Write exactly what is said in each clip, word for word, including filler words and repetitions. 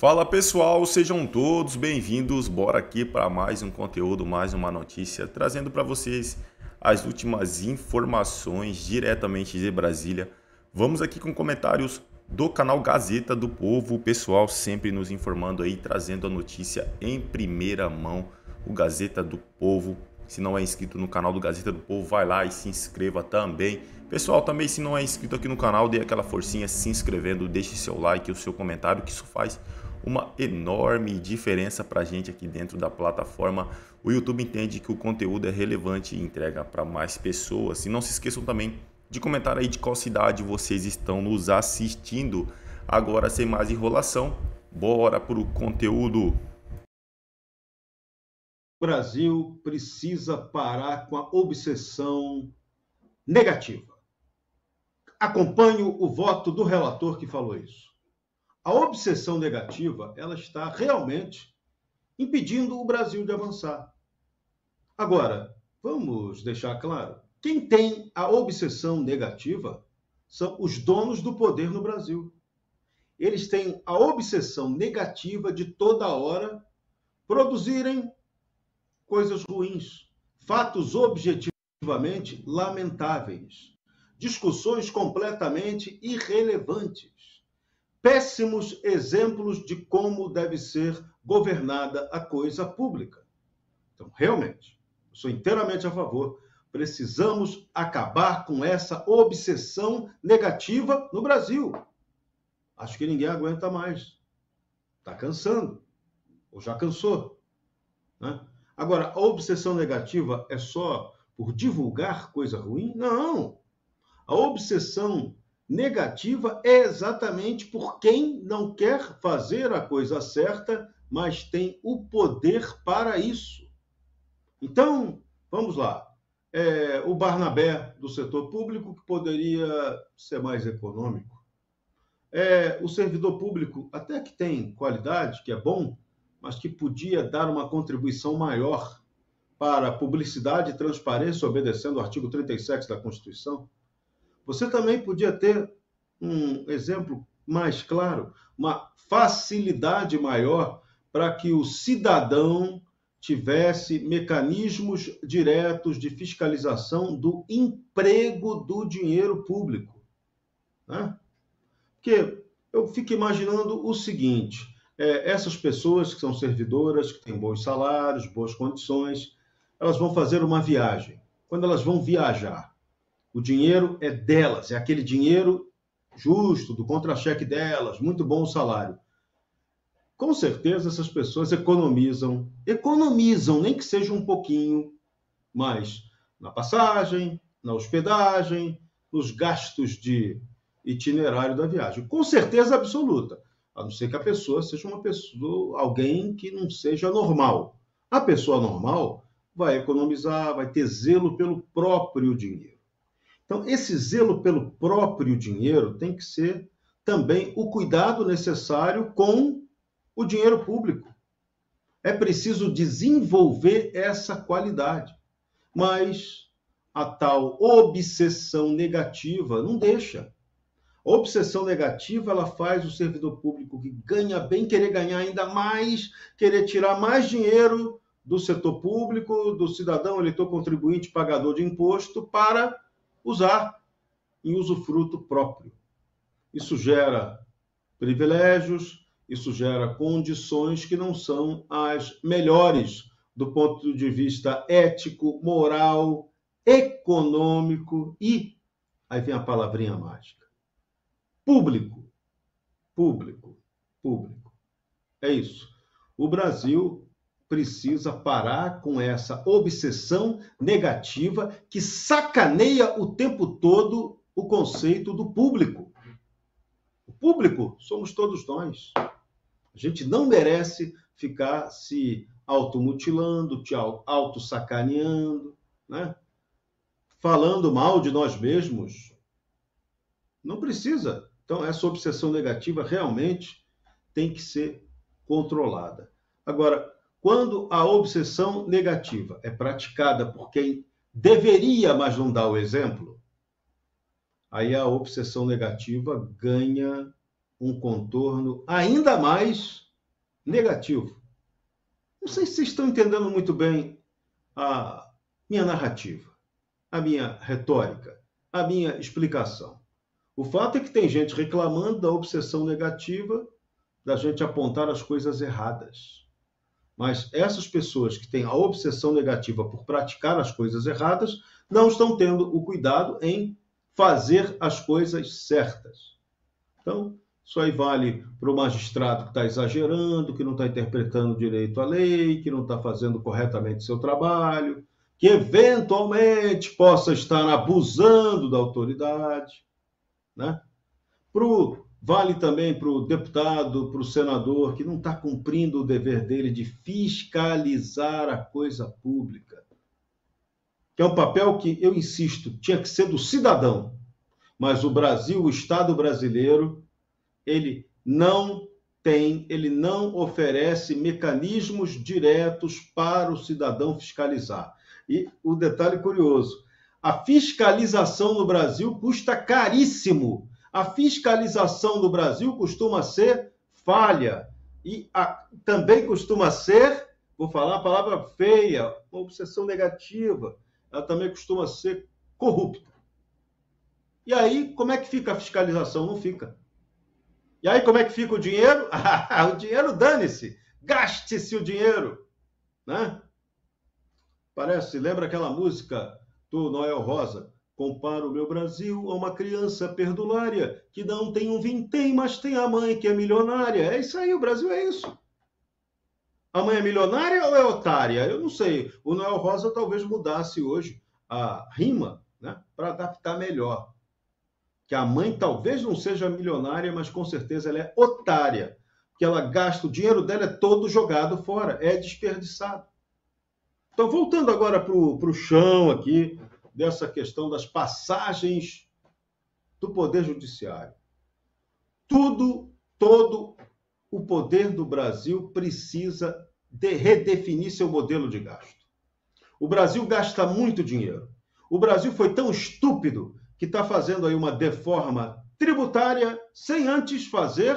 Fala pessoal, sejam todos bem-vindos. Bora aqui para mais um conteúdo, mais uma notícia, trazendo para vocês as últimas informações diretamente de Brasília. Vamos aqui com comentários do canal Gazeta do Povo, o pessoal sempre nos informando aí, trazendo a notícia em primeira mão. O Gazeta do Povo, se não é inscrito no canal do Gazeta do Povo, vai lá e se inscreva também. Pessoal, também se não é inscrito aqui no canal, dê aquela forcinha se inscrevendo, deixe seu like e o seu comentário, que isso faz uma enorme diferença para a gente aqui dentro da plataforma. O YouTube entende que o conteúdo é relevante e entrega para mais pessoas. E não se esqueçam também de comentar aí de qual cidade vocês estão nos assistindo. Agora, sem mais enrolação, bora para o conteúdo. O Brasil precisa parar com a obsessão negativa. Acompanho o voto do relator que falou isso. A obsessão negativa, ela está realmente impedindo o Brasil de avançar. Agora, vamos deixar claro, quem tem a obsessão negativa são os donos do poder no Brasil. Eles têm a obsessão negativa de toda hora produzirem coisas ruins, fatos objetivamente lamentáveis, discussões completamente irrelevantes, péssimos exemplos de como deve ser governada a coisa pública. Então, realmente, eu sou inteiramente a favor. Precisamos acabar com essa obsessão negativa no Brasil. Acho que ninguém aguenta mais. Está cansando. Ou já cansou. Né? Agora, a obsessão negativa é só por divulgar coisa ruim? Não. A obsessão negativa é exatamente por quem não quer fazer a coisa certa, mas tem o poder para isso. Então, vamos lá. É, o Barnabé do setor público, que poderia ser mais econômico. É, o servidor público, até que tem qualidade, que é bom, mas que podia dar uma contribuição maior para a publicidade e transparência, obedecendo o artigo trinta e sete da Constituição. Você também podia ter um exemplo mais claro, uma facilidade maior para que o cidadão tivesse mecanismos diretos de fiscalização do emprego do dinheiro público. Né? Porque eu fico imaginando o seguinte, é, essas pessoas que são servidoras, que têm bons salários, boas condições, elas vão fazer uma viagem. Quando elas vão viajar, o dinheiro é delas, é aquele dinheiro justo, do contra-cheque delas, muito bom o salário. Com certeza essas pessoas economizam, economizam, nem que seja um pouquinho, mais na passagem, na hospedagem, nos gastos de itinerário da viagem. Com certeza absoluta, a não ser que a pessoa seja uma pessoa, alguém que não seja normal. A pessoa normal vai economizar, vai ter zelo pelo próprio dinheiro. Então, esse zelo pelo próprio dinheiro tem que ser também o cuidado necessário com o dinheiro público. É preciso desenvolver essa qualidade. Mas a tal obsessão negativa não deixa. A obsessão negativa, ela faz o servidor público que ganha bem querer ganhar ainda mais, querer tirar mais dinheiro do setor público, do cidadão eleitor contribuinte pagador de imposto, para usar em usufruto próprio. Isso gera privilégios, isso gera condições que não são as melhores do ponto de vista ético, moral, econômico e, aí vem a palavrinha mágica, público. Público. Público. É isso. O Brasil precisa parar com essa obsessão negativa que sacaneia o tempo todo o conceito do público. O público somos todos nós. A gente não merece ficar se automutilando, te autossacaneando, né? Falando mal de nós mesmos. Não precisa. Então, essa obsessão negativa realmente tem que ser controlada. Agora, quando a obsessão negativa é praticada por quem deveria, mas não dá o exemplo, aí a obsessão negativa ganha um contorno ainda mais negativo. Não sei se vocês estão entendendo muito bem a minha narrativa, a minha retórica, a minha explicação. O fato é que tem gente reclamando da obsessão negativa, da gente apontar as coisas erradas. Mas essas pessoas que têm a obsessão negativa por praticar as coisas erradas não estão tendo o cuidado em fazer as coisas certas. Então, isso aí vale para o magistrado que está exagerando, que não está interpretando direito a lei, que não está fazendo corretamente seu trabalho, que eventualmente possa estar abusando da autoridade, né? Pro, vale também para o deputado, para o senador, que não está cumprindo o dever dele de fiscalizar a coisa pública, que é um papel que, eu insisto, tinha que ser do cidadão, mas o Brasil, o Estado brasileiro, ele não tem, ele não oferece mecanismos diretos para o cidadão fiscalizar. E o detalhe curioso, a fiscalização no Brasil custa caríssimo. A fiscalização no Brasil costuma ser falha. E a, também costuma ser, vou falar a palavra feia, uma obsessão negativa, ela também costuma ser corrupta. E aí, como é que fica a fiscalização? Não fica. E aí, como é que fica o dinheiro? O dinheiro, dane-se. Gaste-se o dinheiro. Né? Parece, lembra aquela música do Noel Rosa? Compara o meu Brasil a uma criança perdulária, que não tem um vintém, mas tem a mãe que é milionária. É isso aí, o Brasil é isso. A mãe é milionária ou é otária? Eu não sei. O Noel Rosa talvez mudasse hoje a rima, né, para adaptar melhor. Que a mãe talvez não seja milionária, mas com certeza ela é otária. Porque ela gasta, o dinheiro dela é todo jogado fora, é desperdiçado. Então, voltando agora para o chão aqui, dessa questão das passagens do Poder Judiciário. Tudo, todo o poder do Brasil precisa de redefinir seu modelo de gasto. O Brasil gasta muito dinheiro. O Brasil foi tão estúpido que está fazendo aí uma reforma tributária sem antes fazer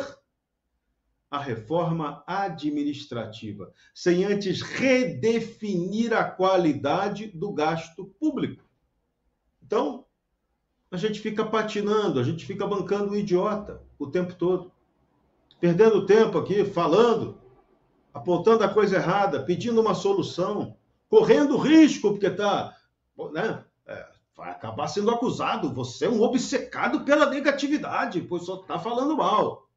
a reforma administrativa, sem antes redefinir a qualidade do gasto público. Então, a gente fica patinando, a gente fica bancando o idiota o tempo todo, perdendo tempo aqui, falando, apontando a coisa errada, pedindo uma solução, correndo risco, porque está, né, é, vai acabar sendo acusado, você é um obcecado pela negatividade, pois só está falando mal.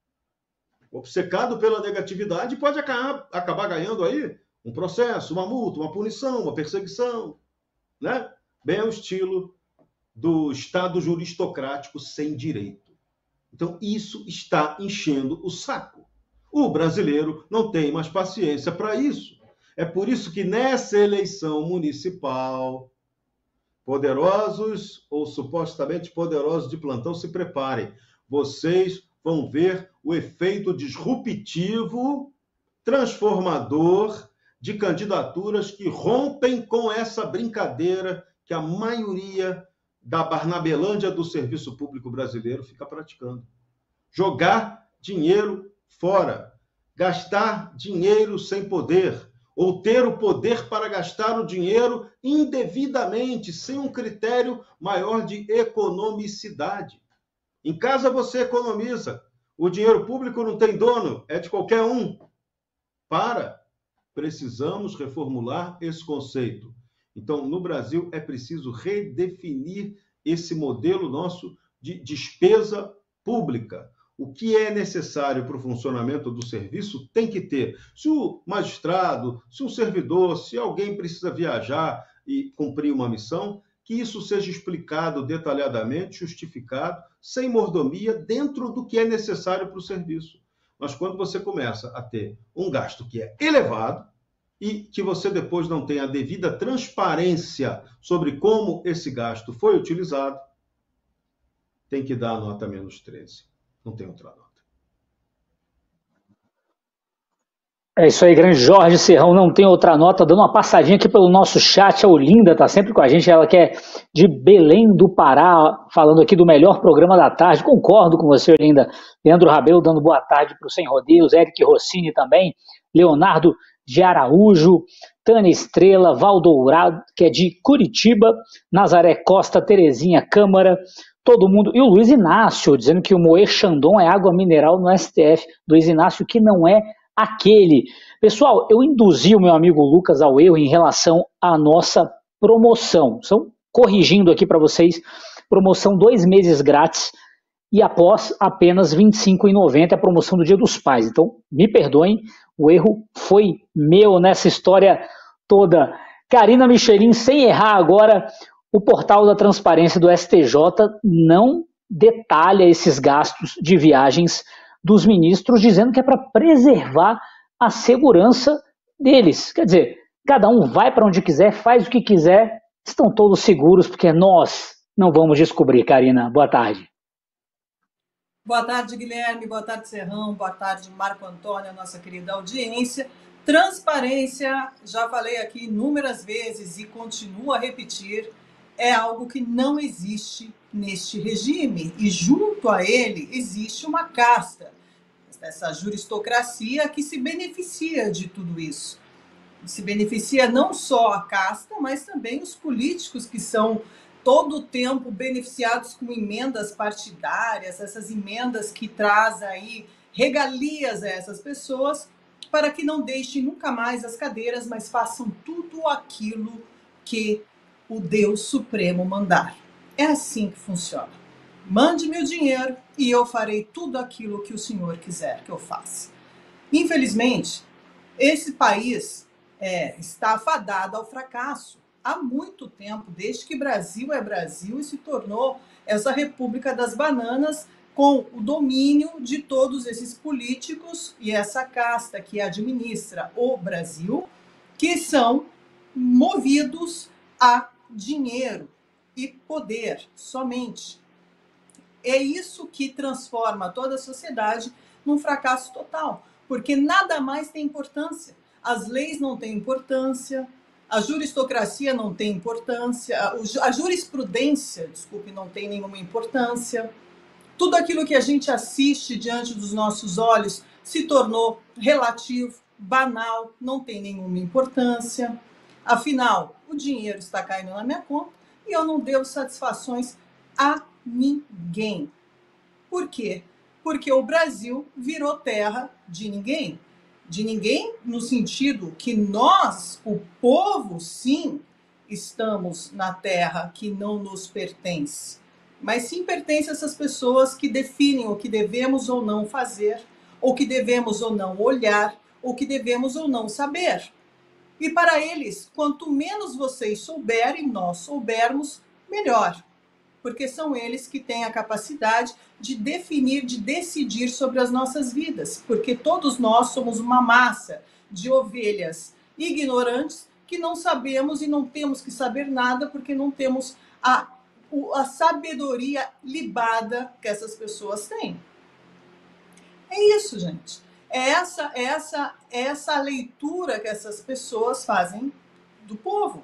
Obcecado pela negatividade pode acabar, acabar ganhando aí um processo, uma multa, uma punição, uma perseguição, né? Bem ao estilo do Estado juristocrático sem direito. Então, isso está enchendo o saco. O brasileiro não tem mais paciência para isso. É por isso que nessa eleição municipal, poderosos ou supostamente poderosos de plantão, se preparem. Vocês vão ver o efeito disruptivo, transformador de candidaturas que rompem com essa brincadeira que a maioria da Barnabelândia do serviço público brasileiro fica praticando. Jogar dinheiro fora, gastar dinheiro sem poder, ou ter o poder para gastar o dinheiro indevidamente, sem um critério maior de economicidade. Em casa você economiza, o dinheiro público não tem dono, é de qualquer um. Para, precisamos reformular esse conceito. Então, no Brasil, é preciso redefinir esse modelo nosso de despesa pública. O que é necessário para o funcionamento do serviço tem que ter. Se o magistrado, se o servidor, se alguém precisa viajar e cumprir uma missão, que isso seja explicado detalhadamente, justificado, sem mordomia, dentro do que é necessário para o serviço. Mas quando você começa a ter um gasto que é elevado, e que você depois não tem a devida transparência sobre como esse gasto foi utilizado, tem que dar a nota menos treze. Não tem outra nota. É isso aí, grande Jorge Serrão, não tem outra nota, dando uma passadinha aqui pelo nosso chat, a Olinda tá sempre com a gente, ela que é de Belém do Pará, falando aqui do melhor programa da tarde, concordo com você, Olinda. Leandro Rabelo dando boa tarde para o Sem Rodeios, Eric Rossini também, Leonardo de Araújo, Tânia Estrela, Valdourado, que é de Curitiba, Nazaré Costa, Terezinha Câmara, todo mundo, e o Luiz Inácio, dizendo que o Moer Chandon é água mineral no S T F, Luiz Inácio que não é aquele. Pessoal, eu induzi o meu amigo Lucas ao erro em relação à nossa promoção. São, corrigindo aqui para vocês, promoção dois meses grátis e após apenas vinte e cinco reais e noventa centavos a promoção do Dia dos Pais. Então, me perdoem, o erro foi meu nessa história toda. Karina Michelin, sem errar agora, o portal da transparência do S T J não detalha esses gastos de viagens dos ministros, dizendo que é para preservar a segurança deles. Quer dizer, cada um vai para onde quiser, faz o que quiser, estão todos seguros, porque nós não vamos descobrir. Karina, boa tarde. Boa tarde, Guilherme, boa tarde, Serrão, boa tarde, Marco Antônio, nossa querida audiência. Transparência, já falei aqui inúmeras vezes e continuo a repetir, é algo que não existe neste regime, e junto a ele existe uma casta, essa juristocracia que se beneficia de tudo isso. Se beneficia não só a casta, mas também os políticos que são todo o tempo beneficiados com emendas partidárias, essas emendas que trazem aí regalias a essas pessoas para que não deixem nunca mais as cadeiras, mas façam tudo aquilo que o Deus Supremo mandar. É assim que funciona. Mande meu dinheiro e eu farei tudo aquilo que o Senhor quiser que eu faça. Infelizmente, esse país é, está fadado ao fracasso há muito tempo, desde que Brasil é Brasil e se tornou essa República das Bananas, com o domínio de todos esses políticos e essa casta que administra o Brasil, que são movidos a dinheiro e poder somente. É isso que transforma toda a sociedade num fracasso total, porque nada mais tem importância. As leis não têm importância, a juristocracia não tem importância, a jurisprudência, desculpe, não tem nenhuma importância. Tudo aquilo que a gente assiste diante dos nossos olhos se tornou relativo, banal, não tem nenhuma importância. Afinal, o dinheiro está caindo na minha conta e eu não devo satisfações a ninguém. Por quê? Porque o Brasil virou terra de ninguém. De ninguém no sentido que nós, o povo, sim, estamos na terra que não nos pertence. Mas sim pertence a essas pessoas que definem o que devemos ou não fazer, ou que devemos ou não olhar, ou que devemos ou não saber. E para eles, quanto menos vocês souberem, nós soubermos, melhor. Porque são eles que têm a capacidade de definir, de decidir sobre as nossas vidas. Porque todos nós somos uma massa de ovelhas ignorantes que não sabemos e não temos que saber nada porque não temos a, a sabedoria libada que essas pessoas têm. É isso, gente. É essa, é essa, é essa leitura que essas pessoas fazem do povo.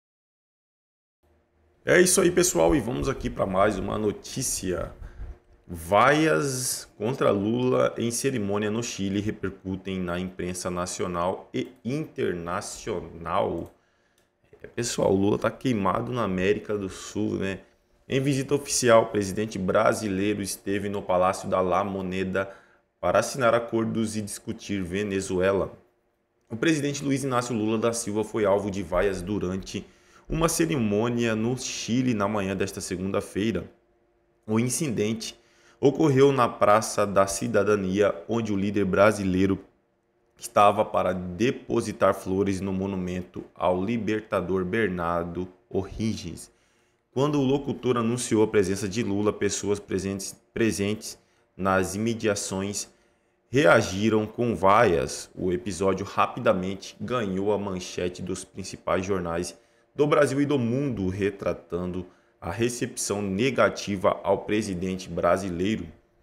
É isso aí, pessoal, e vamos aqui para mais uma notícia. Vaias contra Lula em cerimônia no Chile repercutem na imprensa nacional e internacional. É, pessoal, Lula tá queimado na América do Sul, né? Em visita oficial, o presidente brasileiro esteve no Palácio da La Moneda para assinar acordos e discutir Venezuela. O presidente Luiz Inácio Lula da Silva foi alvo de vaias durante uma cerimônia no Chile na manhã desta segunda-feira. O incidente ocorreu na Praça da Cidadania, onde o líder brasileiro estava para depositar flores no monumento ao libertador Bernardo O'Higgins. Quando o locutor anunciou a presença de Lula, pessoas presentes, presentes nas imediações reagiram com vaias. O episódio rapidamente ganhou a manchete dos principais jornais do Brasil e do mundo, retratando a recepção negativa ao presidente brasileiro.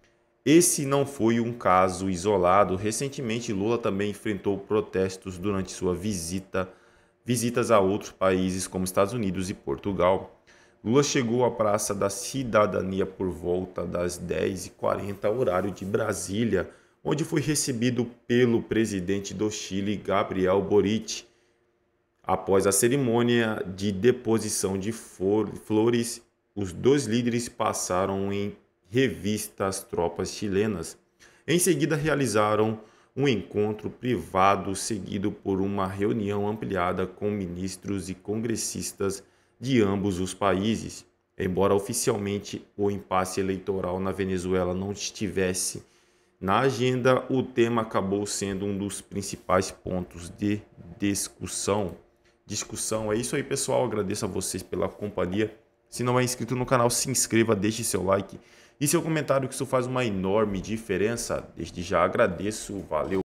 esse não foi um caso isolado. Recentemente, Lula também enfrentou protestos durante sua visita, visitas a outros países como Estados Unidos e Portugal. Lula chegou à Praça da Cidadania por volta das dez e quarenta, horário de Brasília, onde foi recebido pelo presidente do Chile, Gabriel Boric. Após a cerimônia de deposição de flores, os dois líderes passaram em revista às tropas chilenas. Em seguida, realizaram um encontro privado seguido por uma reunião ampliada com ministros e congressistas de ambos os países. Embora oficialmente o impasse eleitoral na Venezuela não estivesse na agenda, o tema acabou sendo um dos principais pontos de discussão. Discussão, é isso aí, pessoal. Agradeço a vocês pela companhia. Se não é inscrito no canal, se inscreva, deixe seu like e seu comentário, que isso faz uma enorme diferença. Desde já agradeço, valeu.